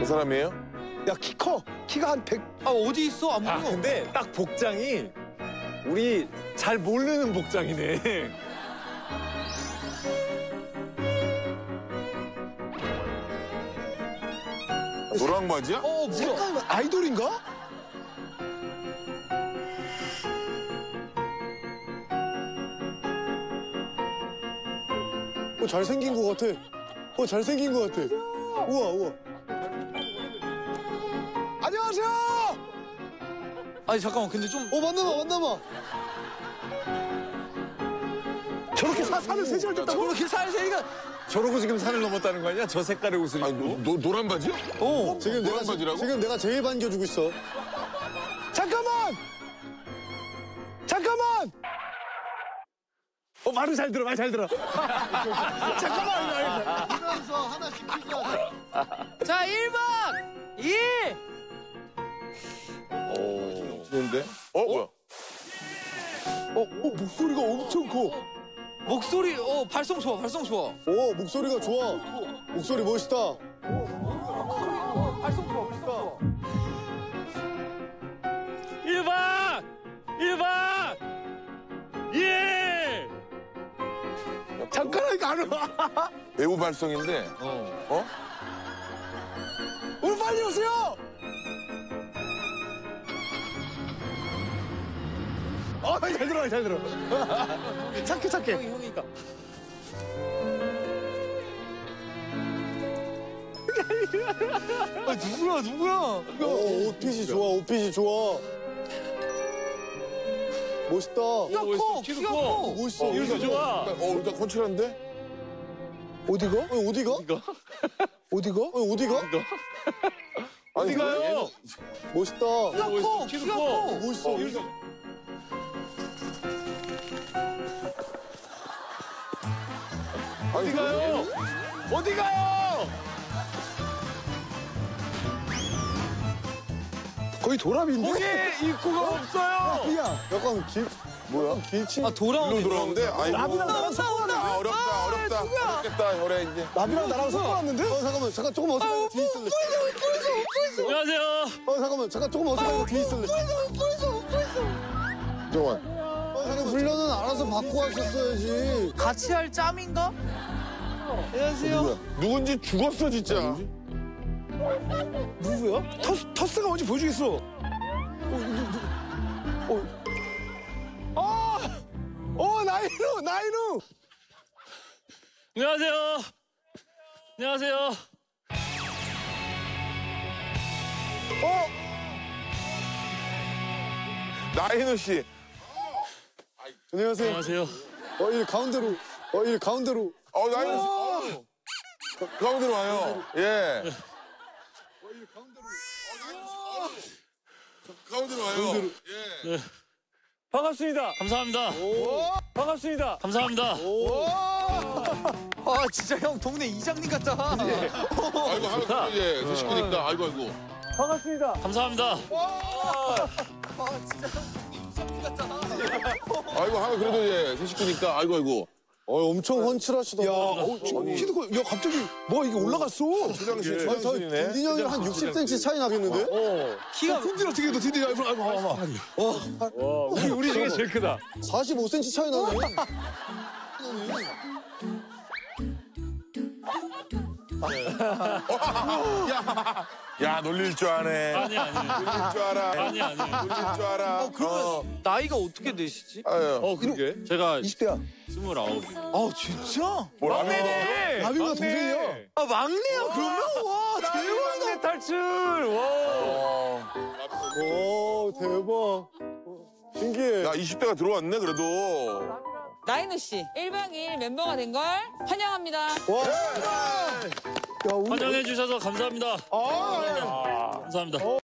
그 사람이에요? 야, 키 커. 키가 한 100. 아, 어디 있어? 안 보여. 근데 딱 복장이 우리 잘 모르는 복장이네. 노랑 바지야? 뭐야? 색깔이 아이돌인가? 잘생긴 것 같아. 잘생긴 것 같아. 우와, 우와. 안녕하세요! 아니, 잠깐만, 근데 좀. 만나봐. 저렇게 산을 세시할 때 저렇게 살세니까. 저러고 지금 산을 넘었다는 거 아니야? 저 색깔의 옷을 아니, 입고. 노란 바지요? 노란 바지라고? 지금 내가 제일 반겨주고 있어. 잠깐만! 말을 잘 들어, 말 잘 들어. 잠깐만! 이러면서 하나씩 퀴즈하자. 자, 1박 2일! 좋은데? 뭐야? 목소리가 엄청 커. 목소리, 발성 좋아. 목소리가 좋아. 목소리 멋있다. 발성 좋아. 1박 2일! 잠깐 하니까 안 와. 외부 발성인데. 오늘 빨리 오세요. 잘 들어. 착해. 형이니까. 누구야? 옷핏이 좋아. 멋있다. 키가 커. 멋있어. 이거 좋아. 일단 컨칠한데? 어디가? 어디가요? 멋있다. 키가 커. 멋있어. 어디가요? 거의 도랍인데? 거기 입구가 없어요. 야, 약간 뭐야? 길친. 돌아오네. 일로 돌아오는데? 아이고. 나비랑 나랑 섞어왔네. 어렵다. 어렵겠다, 혈에 이제. 나비랑 나랑 섞어왔는데? 잠깐 조금 어색하게 뒤에 있을래. 안녕하세요. 잠깐 조금 어색하게 뒤에 있을래. 정원. 잠깐 훈련은 알아서 받고 왔었어야지. 같이 할 짬인가? 안녕하세요. 누군지 죽었어, 진짜. 누구야? 터스가 뭔지 보여주겠어. 나인우. 안녕하세요. 나인우 씨. 안녕하세요. 이 가운데로. 나인우 씨. 가운데로 와요. 예. 가운데로 와요. 예. 반갑습니다. 감사합니다. 아, 진짜 형 동네 이장님 같다. 아이고, 하나 예, 새 식구니까. 아이고. 반갑습니다. 아, 진짜 형 동네 이장님 같다. 아이고, 하나 그래도 예, 새 식구니까. 아이고. 엄청 훤칠하시다. 야, 키도 커. 야, 갑자기 이게 올라갔어. 초장실이네. 딘딘 형이랑 한 60cm 차이 나겠는데? 키가 딘딘 어떻게 해? 딘딘 우리 중에 제일 크다. 45cm 차이 나네. 야, 놀릴 줄 아네. 아니. 놀릴 줄 알아. 놀릴 줄 알아. 그러면 나이가 어떻게 되시지? 아유. 그러게. 제가 20대야. 29. 아, 진짜? 막내네. 나비가 동생이야. 아, 막내야, 그러면? 와, 대박이다. 막내 탈출. 와. 대박. 신기해. 야, 20대가 들어왔네, 그래도. 나인우 씨, 1박 2일 멤버가 된 걸 환영합니다. 와. 환영해 주셔서 감사합니다. 감사합니다.